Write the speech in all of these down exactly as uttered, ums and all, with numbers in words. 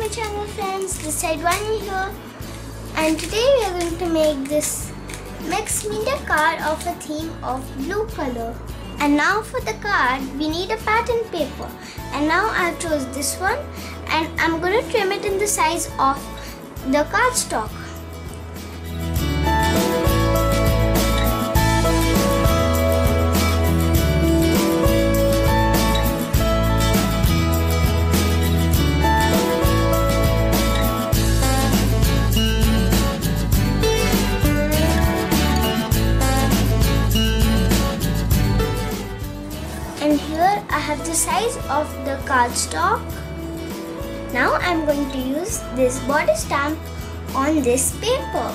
my channel friends, this side Vani here, and today we are going to make this mixed media card of a theme of blue color. And now for the card we need a pattern paper, and now I have chose this one and I'm going to trim it in the size of the cardstock. And here I have the size of the cardstock. Now I'm going to use this body stamp on this paper.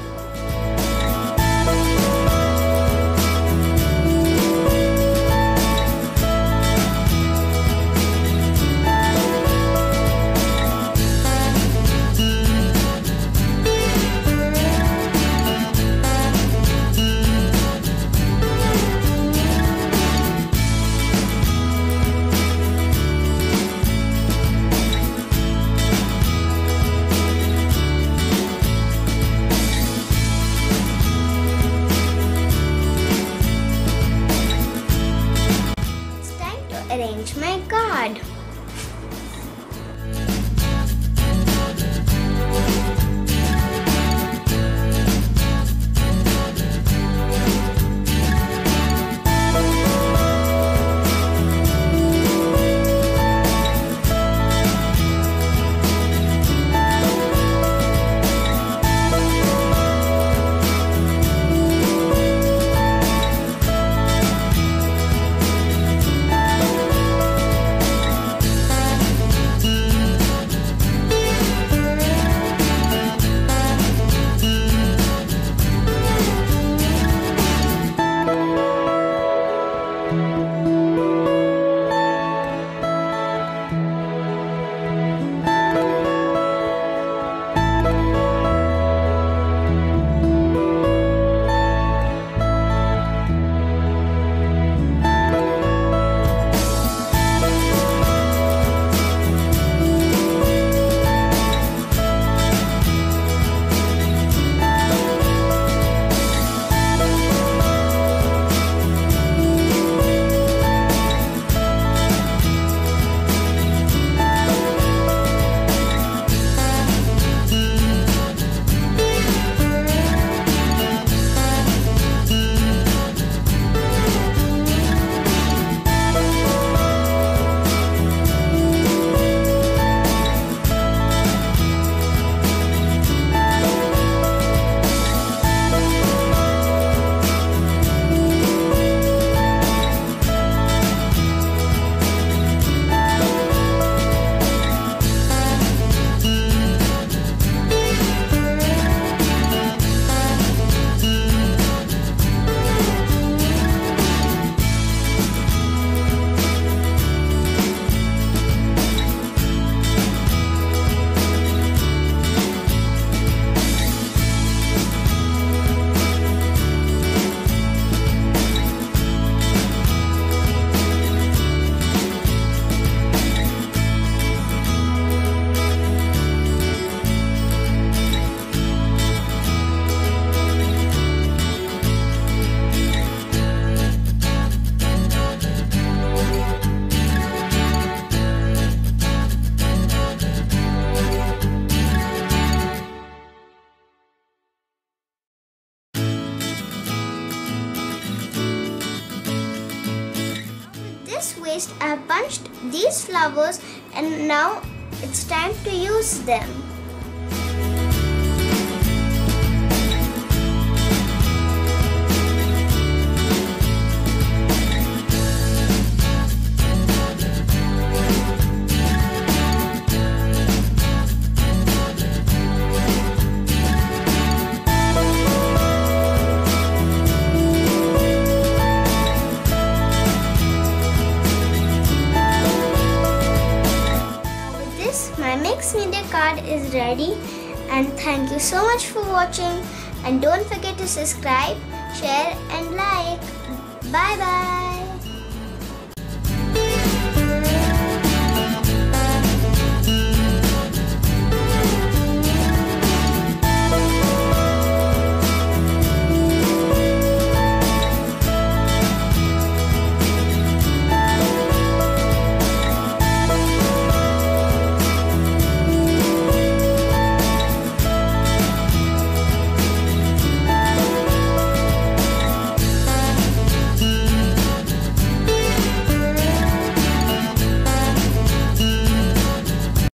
Arrange my card. Waste, I have punched these flowers and now it's time to use them. My mixed media card is ready, and thank you so much for watching, and don't forget to subscribe, share and like. Bye bye.